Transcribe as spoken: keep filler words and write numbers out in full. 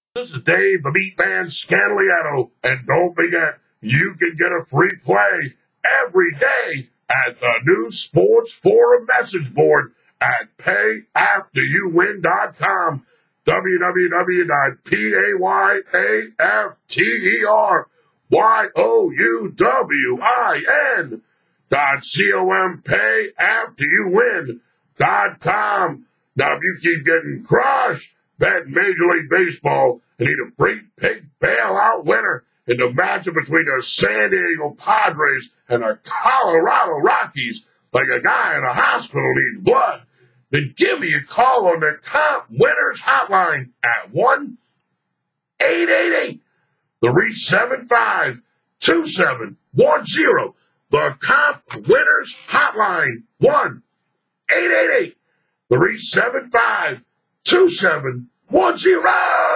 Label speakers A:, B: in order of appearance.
A: This is Dave, the Meat Man Scandaliato, and don't forget, you can get a free play every day at the new Sports Forum message board at pay after you win dot com, w w w dot payafterwin dot com, pay after you win dot com. Now, if you keep getting crushed, bet Major League Baseball and need a great big bailout winner in the matchup between the San Diego Padres and the Colorado Rockies, like a guy in a hospital needs blood, then give me a call on the Comp Winners Hotline at one eight eight eight, three seven five, two seven one zero. The Comp Winners Hotline, one eight eight eight, three seven five, two seven one zero.